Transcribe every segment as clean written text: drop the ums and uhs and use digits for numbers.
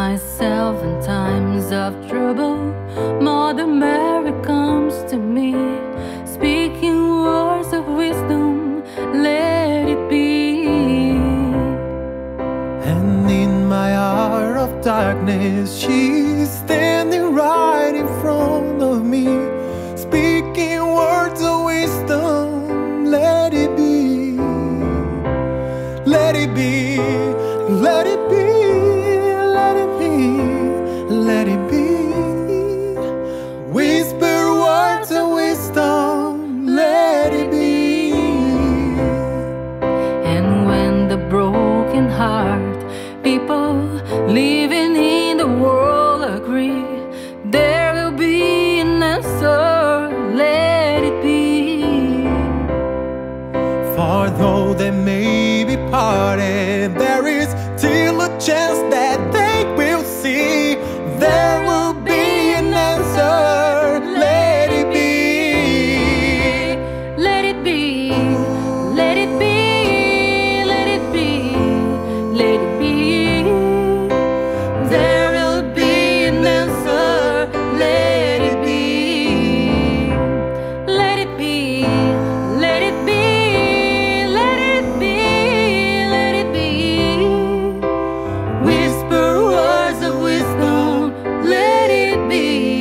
myself in times of trouble, Mother Mary comes to me, speaking words of wisdom, let it be. And in my hour of darkness, she's standing right in front of me, speaking words of wisdom, let it be. Let it be, let it be, let it be, let it be. Whisper words of wisdom, let it be. And when the broken heart people living in the world agree, there will be an answer, let it be. For though they may be parted, there is still a chance that they will see. There will be an answer, let it be. Let it be, let it be, let it be, let it be. There will be an answer, let it be. Let it be, let it be, let it be, let it be. Whisper words of wisdom, let it be.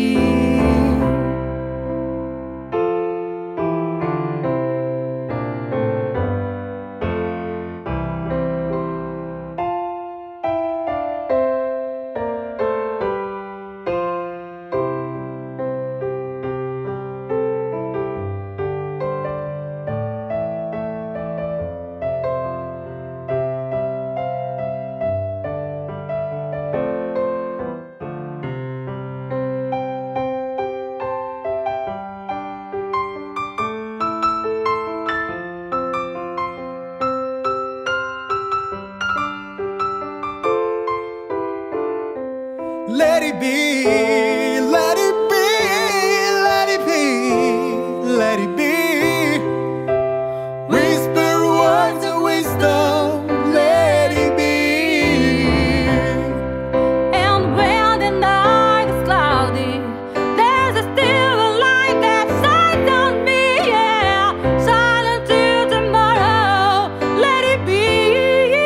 Let it be, let it be, let it be, let it be. Whisper words of wisdom, let it be. And when the night is cloudy, there's still a light that shines on me, yeah. Silent till tomorrow, let it be.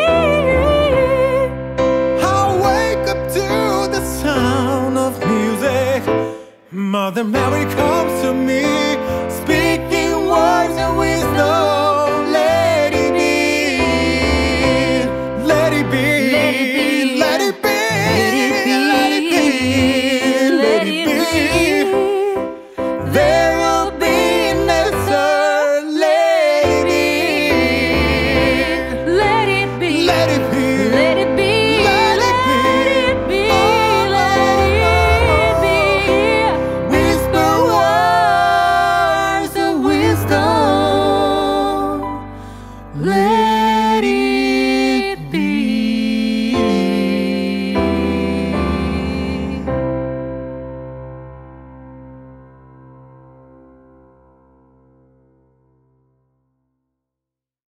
I'll wake up to the sound of music. Mother Mary, come.